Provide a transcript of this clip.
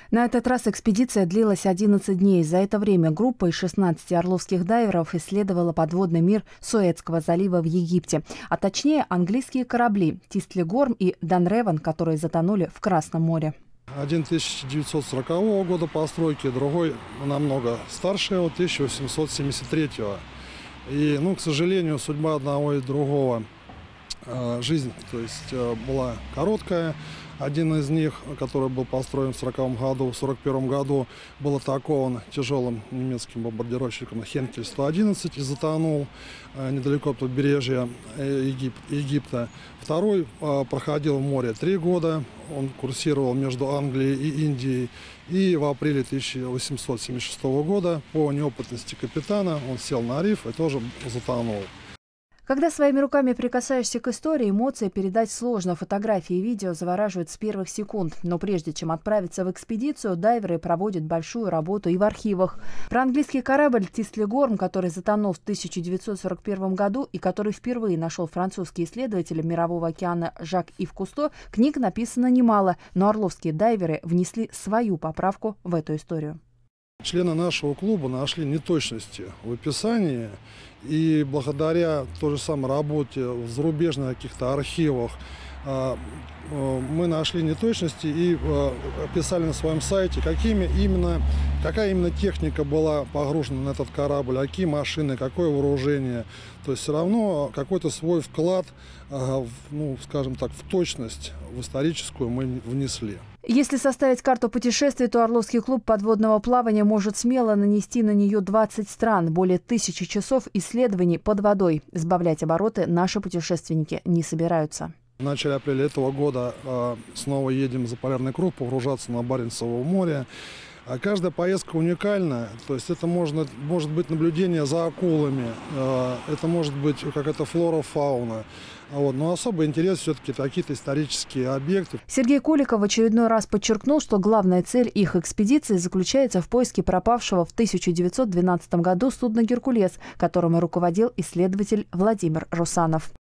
На этот раз экспедиция длилась 11 дней. За это время группа из 16 орловских дайверов исследовала подводный мир Суэцкого залива в Египте, а точнее английские корабли «Тистлегорм» и «Данревен», которые затонули в Красном море. Один 1940 года постройки, другой намного старше, 1873. И, к сожалению, судьба одного и другого, жизнь, была короткая. Один из них, который был построен в 1940 году, в 1941 году был атакован тяжелым немецким бомбардировщиком Хенкель-111 и затонул недалеко от побережья Египта. Второй проходил в море 3 года, он курсировал между Англией и Индией. И в апреле 1876 года по неопытности капитана он сел на риф и тоже затонул. Когда своими руками прикасаешься к истории, эмоции передать сложно. Фотографии и видео завораживают с первых секунд. Но прежде чем отправиться в экспедицию, дайверы проводят большую работу и в архивах. Про английский корабль «Тистлегорм», который затонул в 1941 году и который впервые нашел французский исследователь Мирового океана Жак-Ив Кусто, книг написано немало, но орловские дайверы внесли свою поправку в эту историю. Члены нашего клуба нашли неточности в описании, и благодаря той же самой работе в зарубежных каких-то архивах мы нашли неточности и описали на своем сайте, какая именно техника была погружена на этот корабль, какие машины, какое вооружение. То есть все равно какой-то свой вклад, в точность, в историческую мы внесли. Если составить карту путешествий, то Орловский клуб подводного плавания может смело нанести на нее 20 стран, более 1000 часов исследований под водой. Сбавлять обороты наши путешественники не собираются. В начале апреля этого года снова едем за полярный круг, погружаться на Баренцево море. Каждая поездка уникальна, то есть это может быть наблюдение за акулами, это может быть какая-то флора-фауна. Но особый интерес все-таки какие-то исторические объекты. Сергей Куликов в очередной раз подчеркнул, что главная цель их экспедиции заключается в поиске пропавшего в 1912 году судна «Геркулес», которым руководил исследователь Владимир Русанов.